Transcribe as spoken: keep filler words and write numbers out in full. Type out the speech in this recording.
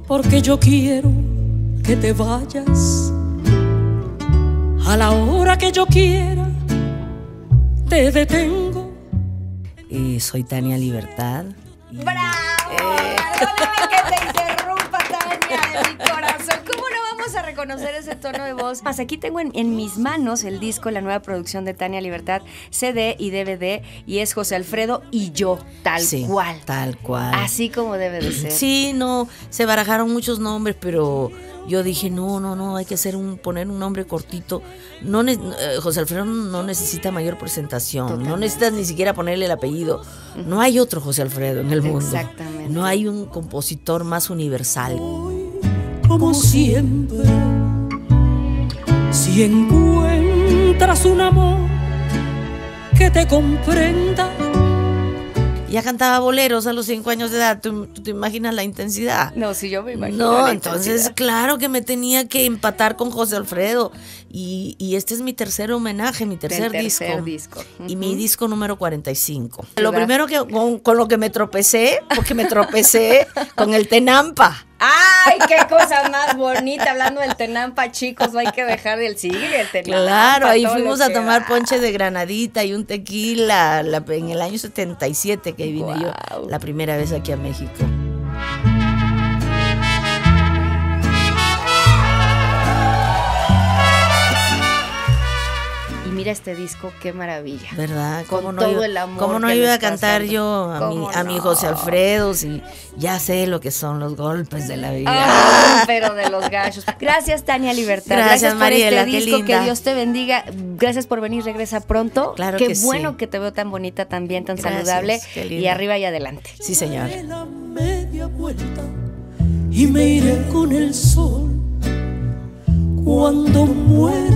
porque yo quiero que te vayas a la hora que yo quiera, te detengo. Eh, soy Tania Libertad. ¡Bravo! Eh. Perdóname que te interrumpa, Tania, de mi corazón. ¿Cómo no vamos a reconocer ese tono de voz? Más, aquí tengo en, en mis manos el disco, la nueva producción de Tania Libertad, C D y D V D, y es José Alfredo y yo, tal sí, cual. Tal cual. Así como debe de ser. Sí, no, se barajaron muchos nombres, pero yo dije, no, no, no, hay que hacer un, poner un nombre cortito. No, eh, José Alfredo no necesita mayor presentación. Totalmente. No necesitas ni siquiera ponerle el apellido. Uh-huh. No hay otro José Alfredo en el mundo. Exactamente. No hay un compositor más universal. Como siempre, si encuentras un amor que te comprenda. Ya cantaba boleros a los cinco años de edad. ¿Tú, tú te imaginas la intensidad? No, sí, yo me imagino. No, entonces, claro que me tenía que empatar con José Alfredo. Y, y este es mi tercer homenaje, mi tercer, tercer disco. disco. Y uh-huh. mi disco número cuarenta y cinco. ¿Verdad? Lo primero que con, con lo que me tropecé, porque me tropecé con el Tenampa. ¡Ay, qué cosa más bonita! Hablando del Tenampa, chicos, no hay que dejar el sigue el Tenampa. Claro, ahí fuimos a tomar da. ponche de granadita y un tequila la, en el año setenta y siete que vine wow. yo la primera vez aquí a México. Mira este disco, qué maravilla. ¿Verdad? Con ¿Cómo no todo iba, el amor. ¿Cómo no iba a cantar dando? yo a mi, no? a mi José Alfredo? Si ya sé lo que son los golpes de la vida. Ah, pero de los gallos. Gracias, Tania Libertad. Gracias, Gracias Mariela, por este qué disco. linda. Que Dios te bendiga. Gracias por venir, regresa pronto. Claro qué que bueno sí. que te veo tan bonita también, tan Gracias, saludable. Y arriba y adelante. Sí, señor. La media vuelta y me iré con el sol cuando muera.